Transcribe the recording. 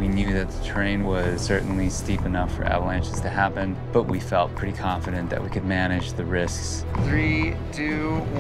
We knew that the terrain was certainly steep enough for avalanches to happen, but we felt pretty confident that we could manage the risks. 3, 2,